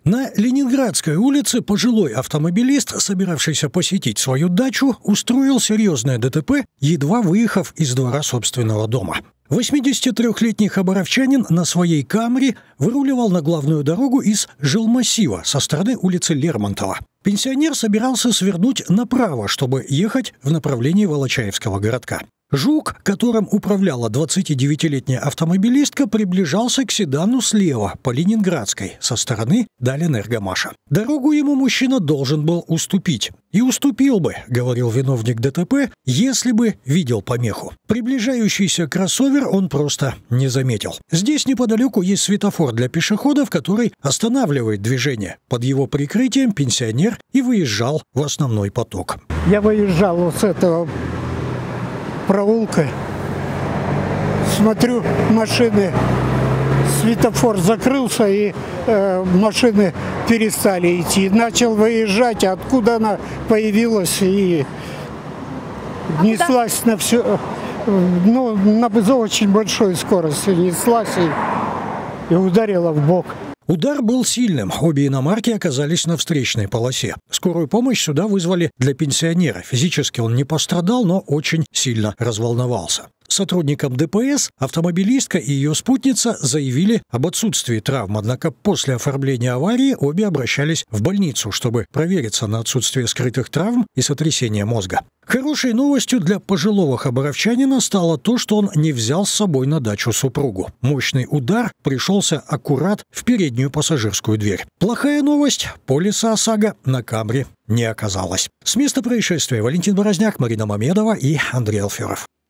На Ленинградской улице пожилой автомобилист, собиравшийся посетить свою дачу, устроил серьезное ДТП, едва выехав из двора собственного дома. 83-летний хабаровчанин на своей «Камри» выруливал на главную дорогу из жилмассива со стороны улицы Лермонтова. Пенсионер собирался свернуть направо, чтобы ехать в направлении Волочаевского городка. «Жук», которым управляла 29-летняя автомобилистка, приближался к седану слева, по Ленинградской, со стороны Дальэнергомаша. Дорогу ему мужчина должен был уступить. «И уступил бы», — говорил виновник ДТП, — «если бы видел помеху». Приближающийся кроссовер он просто не заметил. Здесь неподалеку есть светофор для пешеходов, который останавливает движение. Под его прикрытием пенсионер и выезжал в основной поток. Я выезжал вот с этого проулка, смотрю, машины, светофор закрылся, и машины перестали идти. Начал выезжать, откуда она появилась и неслась на все, ну, на очень большой скорости неслась и ударила в бок. Удар был сильным, обе иномарки оказались на встречной полосе. Скорую помощь сюда вызвали для пенсионера. Физически он не пострадал, но очень сильно разволновался. Сотрудникам ДПС автомобилистка и ее спутница заявили об отсутствии травм, однако после оформления аварии обе обращались в больницу, чтобы провериться на отсутствие скрытых травм и сотрясения мозга. Хорошей новостью для пожилого хабаровчанина стало то, что он не взял с собой на дачу супругу. Мощный удар пришелся аккурат в переднюю пассажирскую дверь. Плохая новость – полиса ОСАГО на «Камри» не оказалось. С места происшествия Валентин Борозняк, Марина Мамедова и Андрей Алферов.